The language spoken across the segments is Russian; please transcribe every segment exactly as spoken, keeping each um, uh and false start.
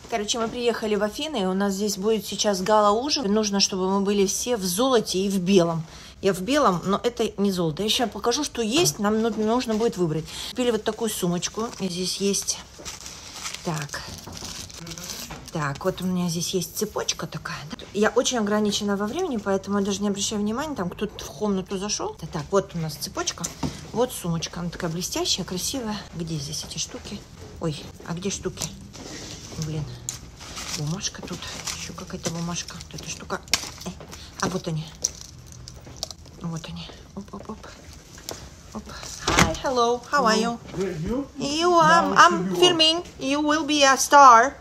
Короче, мы приехали в Афины, и у нас здесь будет сейчас гала-ужин. Нужно, чтобы мы были все в золоте и в белом. Я в белом, но это не золото. Я сейчас покажу, что есть, нам нужно будет выбрать. Купили вот такую сумочку. Здесь есть... Так. Так, вот у меня здесь есть цепочка такая. Я очень ограничена во времени, поэтому я даже не обращаю внимания, там кто-то в комнату зашел. Так, вот у нас цепочка, вот сумочка. Она такая блестящая, красивая. Где здесь эти штуки? Ой, а где штуки? Блин, бумажка тут. Еще какая-то бумажка. Вот эта штука. Э, а вот они. Вот они. Оп-оп-оп. Оп. Hi, hello, how are you? Good, you? You, um, I'm filming. You will be a star.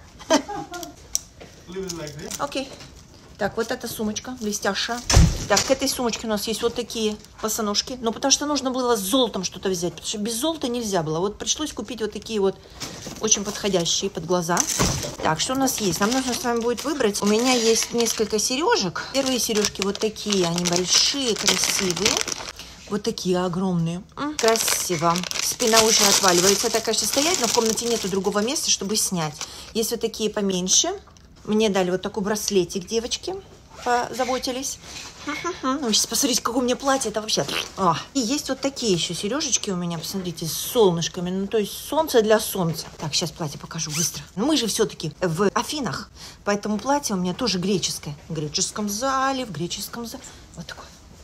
Окей. Okay. Так, вот эта сумочка блестящая. Так, к этой сумочке у нас есть вот такие босоножки. Но потому что нужно было с золотом что-то взять. Потому что без золота нельзя было. Вот пришлось купить вот такие вот очень подходящие под глаза. Так, что у нас есть? Нам нужно с вами будет выбрать. У меня есть несколько сережек. Первые сережки вот такие. Они большие, красивые. Вот такие огромные. М-м, красиво. Спина уже отваливается. Это, конечно, стоять, но в комнате нету другого места, чтобы снять. Есть вот такие поменьше. Мне дали вот такой браслетик, девочки. Позаботились. Ну, сейчас посмотрите, какое у меня платье. Это вообще... О. И есть вот такие еще сережечки у меня. Посмотрите, с солнышками. Ну, то есть солнце для солнца. Так, сейчас платье покажу быстро. Но мы же все-таки в Афинах. Поэтому платье у меня тоже греческое. В греческом зале, в греческом зале. Вот такое.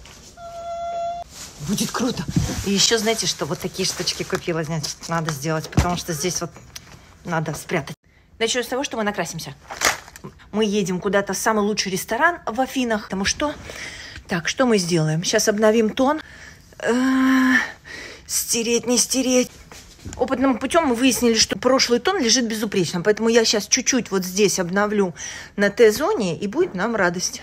Будет круто. И еще, знаете, что вот такие штучки купила, значит, надо сделать, потому что здесь вот надо спрятать. Начну с того, что мы накрасимся. Мы едем куда-то в самый лучший ресторан в Афинах. Потому что... Так, что мы сделаем? Сейчас обновим тон. Э-э- стереть, не стереть. Опытным путем мы выяснили, что прошлый тон лежит безупречно. Поэтому я сейчас чуть-чуть вот здесь обновлю на Т-зоне, и будет нам радость.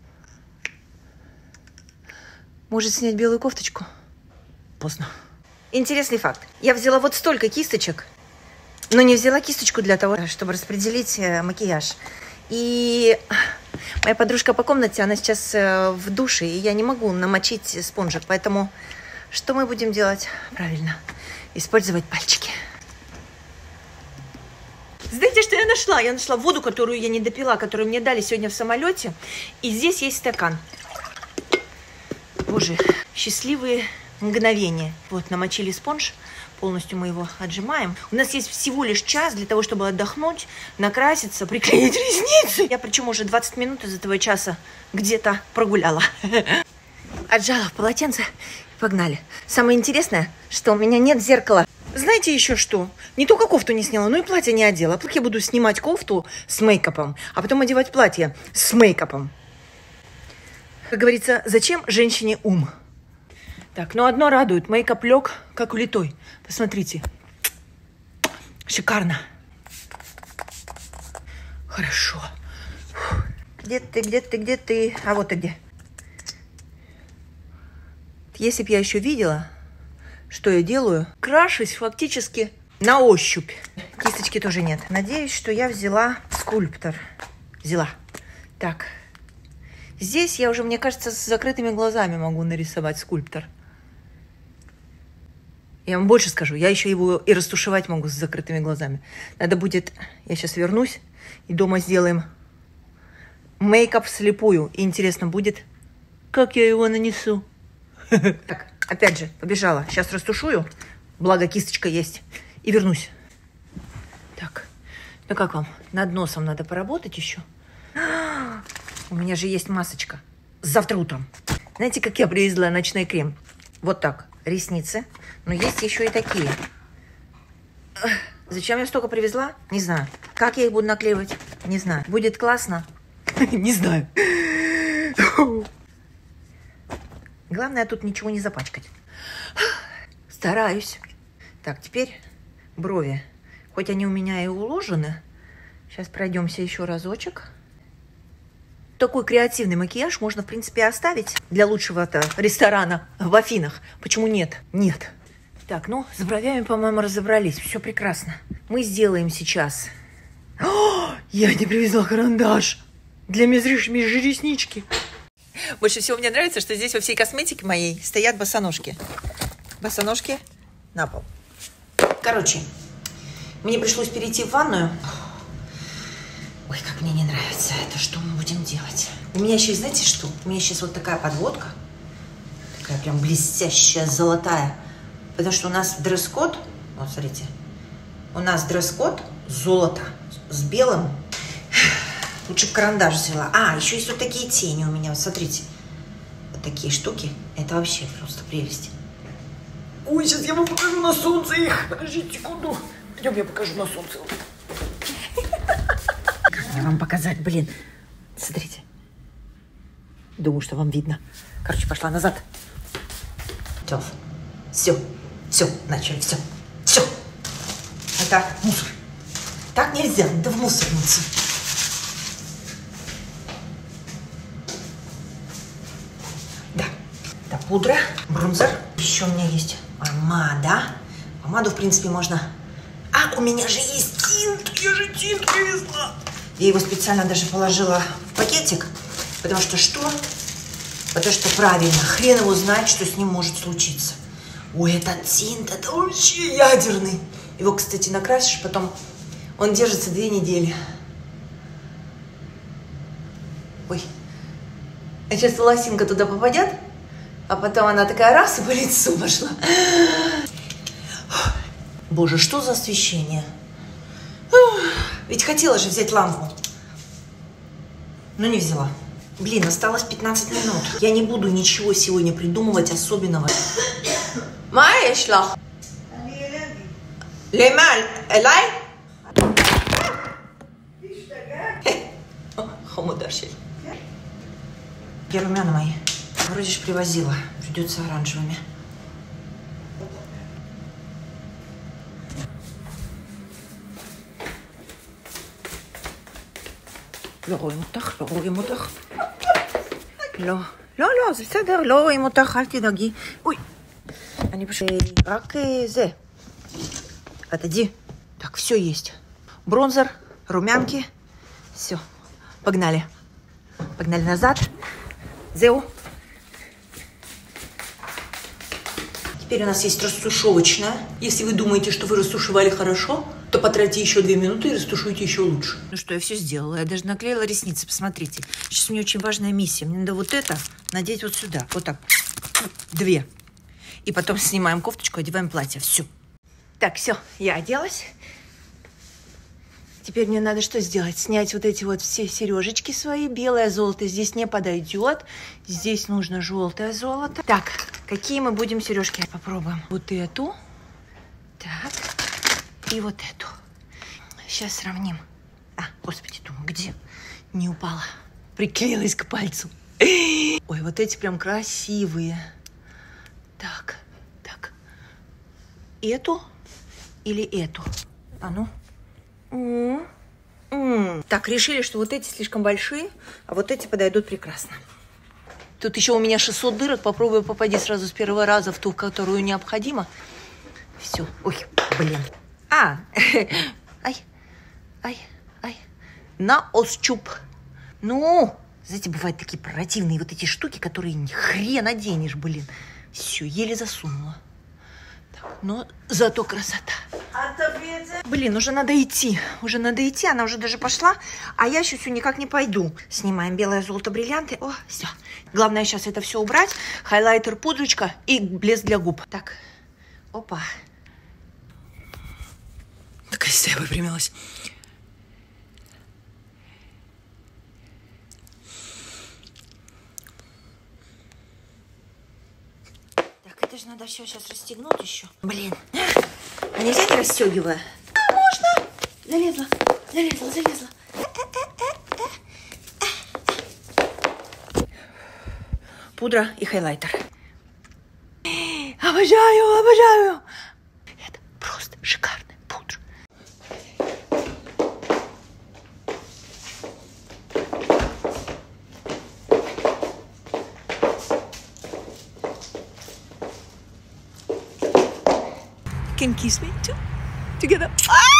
Может снять белую кофточку? Поздно. Интересный факт. Я взяла вот столько кисточек, но не взяла кисточку для того, чтобы распределить макияж. И моя подружка по комнате, она сейчас в душе, и я не могу намочить спонжик. Поэтому что мы будем делать? Правильно, использовать пальчики. Знаете, что я нашла? Я нашла воду, которую я не допила, которую мне дали сегодня в самолете. И здесь есть стакан. Боже, счастливые мгновения. Вот, намочили спонж. Полностью мы его отжимаем. У нас есть всего лишь час для того, чтобы отдохнуть, накраситься, приклеить ресницы. Я причем уже двадцать минут из этого часа где-то прогуляла. Отжала в полотенце и погнали. Самое интересное, что у меня нет зеркала. Знаете еще что? Не только кофту не сняла, но и платье не одела. Как я буду снимать кофту с мейкапом, а потом одевать платье с мейкапом? Как говорится, зачем женщине ум? Так, ну одно радует. Мейкап лег, как улитой. Посмотрите. Шикарно. Хорошо. Где ты, где ты, где ты? А вот ты где. Если бы я еще видела, что я делаю, крашусь фактически на ощупь. Кисточки тоже нет. Надеюсь, что я взяла скульптор. Взяла. Так. Здесь я уже, мне кажется, с закрытыми глазами могу нарисовать скульптор. Я вам больше скажу, я еще его и растушевать могу с закрытыми глазами. Надо будет, я сейчас вернусь, и дома сделаем мейкап вслепую. И интересно будет, как я его нанесу. Так, опять же, побежала. Сейчас растушую, благо кисточка есть, и вернусь. Так, ну как вам? Над носом надо поработать еще. У меня же есть масочка. Завтра утром. Знаете, как я привезла ночной крем? Вот так. Ресницы. Но есть еще и такие. Зачем я столько привезла? Не знаю. Как я их буду наклеивать? Не знаю. Будет классно? Не знаю. Главное, тут ничего не запачкать. Стараюсь. Так, теперь брови. Хоть они у меня и уложены. Сейчас пройдемся еще разочек. Такой креативный макияж можно, в принципе, оставить для лучшего-то ресторана в Афинах. Почему нет? Нет. Так, ну, с бровями, по-моему, разобрались. Все прекрасно. Мы сделаем сейчас... О, я не привезла карандаш для межреснички. Больше всего мне нравится, что здесь во всей косметике моей стоят босоножки. Босоножки на пол. Короче, мне пришлось перейти в ванную. нравится это. Что мы будем делать? У меня еще, знаете что? У меня сейчас вот такая подводка. Такая прям блестящая, золотая. Потому что у нас дресс-код. Вот, смотрите. У нас дресс-код золото с белым. Лучше бы карандаш взяла. А, еще есть вот такие тени у меня. Вот смотрите. Вот такие штуки. Это вообще просто прелесть. Ой, сейчас я вам покажу на солнце их. Подождите секунду. Пойдем, я покажу на солнце. Как мне вам показать, блин? Смотрите. Думаю, что вам видно. Короче, пошла назад. Все. Все. Все. Начали. Все. Все. Это мусор. Так нельзя. Да в мусорницу. Да. Это пудра, бронзер. Еще у меня есть помада. Помаду, в принципе, можно... А, у меня же есть тинт. Я же тинт привезла. Я его специально даже положила в пакетик. Потому что что? Потому что правильно. Хрен его знает, что с ним может случиться. Ой, этот тинт, это вообще ядерный. Его, кстати, накрасишь, потом он держится две недели. Ой. А сейчас волосинка туда попадет, а потом она такая раз и по лицу пошла. Боже, что за освещение? Ведь хотела же взять лампу. Но не взяла. Блин, осталось пятнадцать минут. Я не буду ничего сегодня придумывать особенного. Маэшлах. Лемаль, элай? Хомударщик. Я румяна мои. Вроде ж привозила. Придется оранжевыми. לא רואים אותך, לא רואים אותך. לא, לא, לא, זה בסדר, לא רואים אותך, אל תדאגי. אוי, אני פשוט... רק זה. Отойди. Так, все есть. Бронзер, румянки. Все. Погнали. Погнали назад. Зеу. Теперь у нас есть растушевочная. Если вы думаете, что вы растушевали хорошо, то потратьте еще две минуты и растушуйте еще лучше. Ну что, я все сделала. Я даже наклеила ресницы. Посмотрите. Сейчас у меня очень важная миссия. Мне надо вот это надеть вот сюда. Вот так. Две. И потом снимаем кофточку, одеваем платье. Все. Так, все. Я оделась. Теперь мне надо что сделать? Снять вот эти вот все сережечки свои. Белое золото здесь не подойдет. Здесь нужно желтое золото. Так, какие мы будем сережки? Попробуем. Вот эту. Так. И вот эту. Сейчас сравним. А, господи, думаю, где? Не упала. Приклеилась к пальцу. Ой, вот эти прям красивые. Так, так. Эту или эту? А ну. М-м-м. Так, решили, что вот эти слишком большие, а вот эти подойдут прекрасно. Тут еще у меня шестьсот дырок. Попробую попади сразу с первого раза в ту, которую необходимо. Все. Ой, блин. А, ай, ай, ай. На ощупь. Ну, знаете, бывают такие противные вот эти штуки, которые хрен оденешь, блин. Все, еле засунула. Так, но зато красота. Блин, уже надо идти. Уже надо идти, она уже даже пошла. А я еще все никак не пойду. Снимаем белое золото, бриллианты. О, все. Главное сейчас это все убрать. Хайлайтер, пудрочка и блеск для губ. Так, опа. Такая себя выпрямилась. Так, это же надо все сейчас расстегнуть еще. Блин. А нельзя не расстегивая? А, можно. Залезла, залезла, залезла. Пудра и хайлайтер. Обожаю, обожаю. Это просто шикарная пудра. Can kiss me too? Together. Ah!